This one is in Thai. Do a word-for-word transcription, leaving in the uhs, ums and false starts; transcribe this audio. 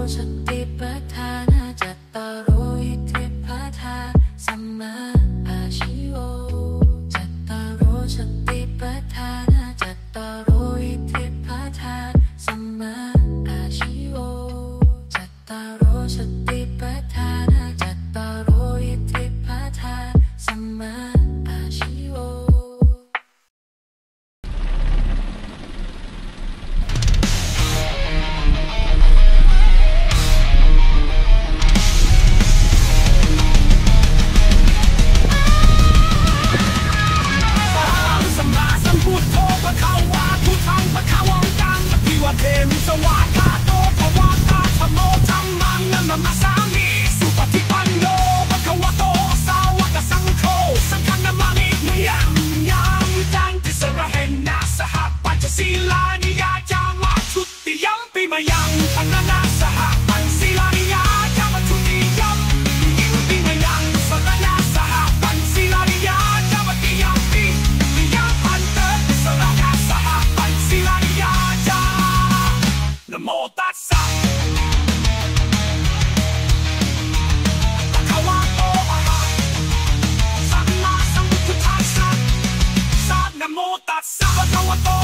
สติปัฏฐานจัตตารโออิทธิปัฏฐานสัมมาอาชิโวจัตตารโอสติปัฏฐานจัตตารโออิทธิปัฏฐานสัมมาอาชิโวจัตตารโอสติปัฏฐานจัตตารโออิทธิปัฏฐานสัมมาอาชิโวเทมิสวากาโตภวะตาธรรมโมธัมมังนัมมะสามิสุปฏิปันโนภะคะวะโตสาวกสังโฆสังฆนามามิมยังยังตังติสระเหนะสหปัญจศีลานิยาจามาทุติยัมปิมยังพนันะสหปัญจศีลานิยาจามาทุติยัมปิมยังสรณะสหปัญจศีลานิยาจามาติยัมปิติยัมพันเตติสระณะสหปัญจศีลานิยานะโมตัสสะภะคะวะโตอะระหะสัมมาสัมพุทธัสสะนะโมตัสสะภะคะวะโต